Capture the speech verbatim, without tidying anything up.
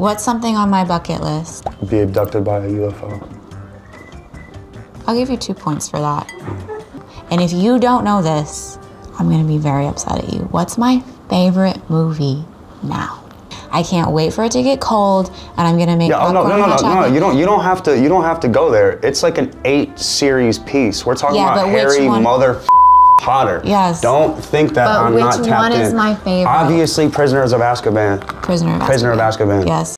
What's something on my bucket list? Be abducted by a U F O. I'll give you two points for that. And if you don't know this, I'm gonna be very upset at you. What's my favorite movie now? I can't wait for it to get cold, and I'm gonna make yeah, oh, no, no, no, no, no, you don't, you don't have to, you don't have to go there. It's like an eight series piece. We're talking yeah, about Harry Mother Potter. Yes. Don't think that but I'm not tapped in. Which one is my favorite? Obviously, Prisoners of Azkaban. Prisoner of Azkaban. Prisoner of Azkaban. Yes.